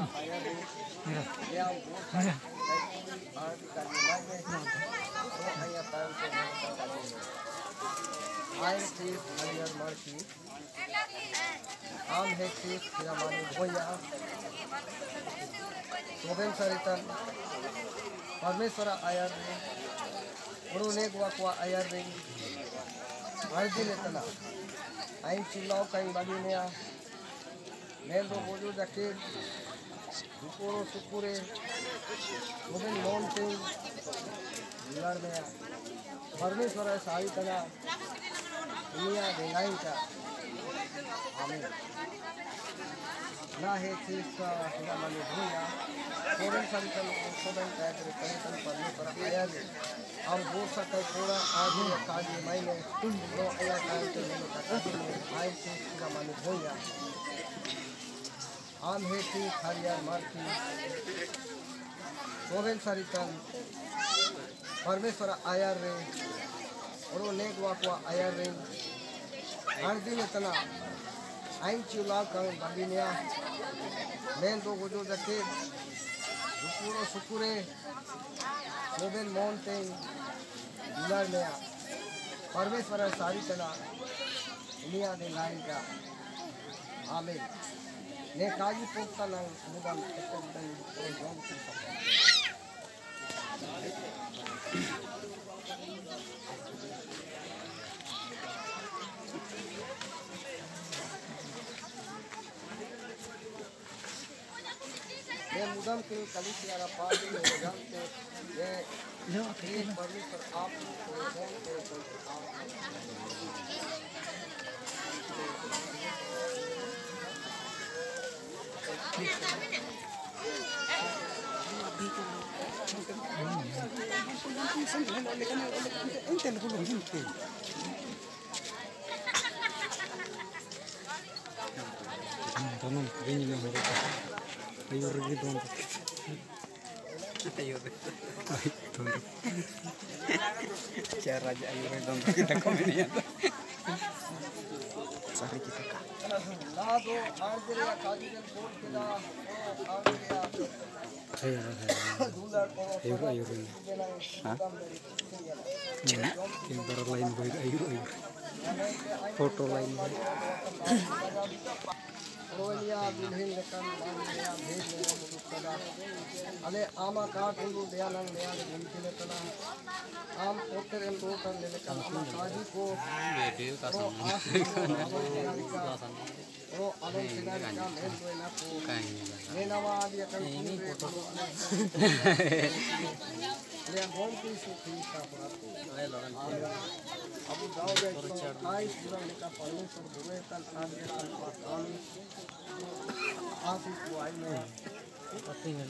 परमेश्वर आयर उन्होंने गुआ आयर रे अर्जी ने तना आइन चिल्लाओ कहीं बागी ने आ मैं तो बोझो जाके दुकोरो सुकुरे गोविंद मोहन सिंह बिहार में आ परमेश्वर सारी तना दुनिया देगाई का आमीन ना है चीज का हिला मानी भूया कोरन संतन सोबन टाइगर कनेक्शन परमेश्वर आया ने हम वो सकल पूरा आज ही काज महीने दो आया टाइम के लिए काज में आए से हिला मानी भूया आम है की खारिया मारती कोरन संतन परमेश्वर आया रे और नेक वाकवा आया रे हर दिन इतना आइन चिल्ला कर बागिनिया मैं तो गुजो जके दुकुरो सुकुरे गोविंद मोहन सिंह बिहार में आ परमेश्वर सारी तना दुनिया दे लाइन का आमीन ने काजी पोक्ता ना मुदम एकदम जोन की मैं मुदम के कली से आरा पार्टी में मुदम के ये परमेश्वर आप को आप Ayur gitu ayur cara aja ayur dong kita komedian sari kita kak ayur cina yang baru lain baik ayur foto lain रोलिया बिल्हिन लेकर मानिया भेज लेना मुदुक्कदा अले आमा काट उंदु दयानंग दयाल घूमते लेतना आम ओकर एम रोकर ले लेकर आमा काजी को वीडियो का सामने ओ आलम सिनारी का मेल तो ना को ने नवा दिया कर नहीं फोटो ले बोल की सुखी का पूरा आए लड़न अब जाओ गए आई पूरा लेकर परमेश्वर बुरे तन आगे तन पाताल आशीष को आई में पति में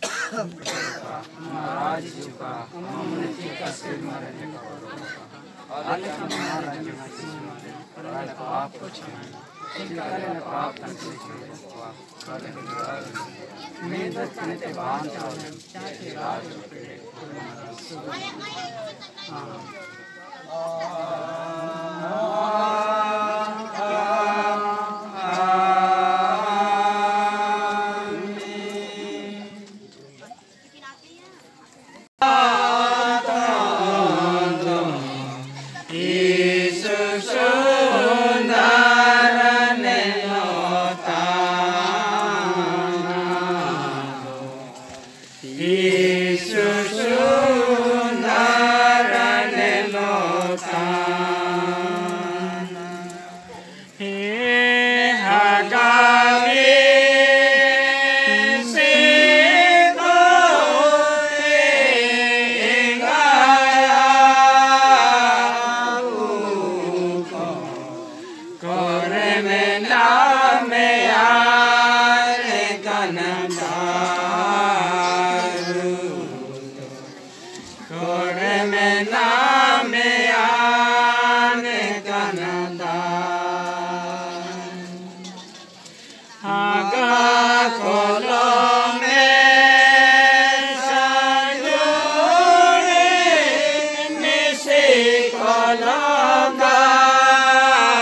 महाराज जी का हमने चिका से मारने का आले महाराज जी राज को आपको चिकाले ने पाप करते मैं दर्शन के बांध चाहे राज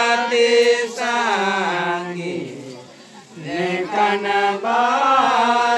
Kanaba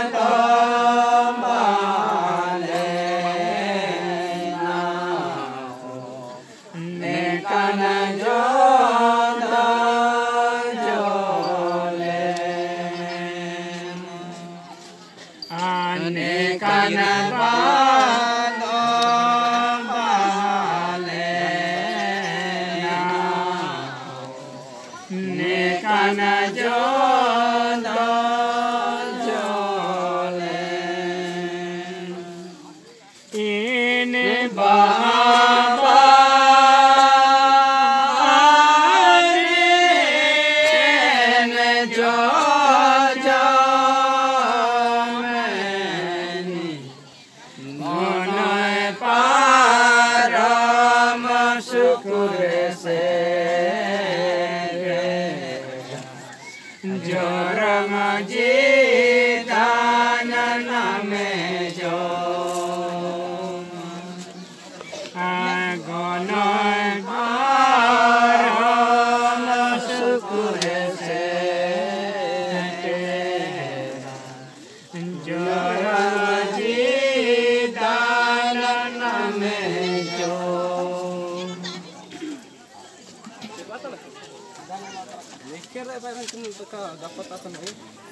dapat apa nih?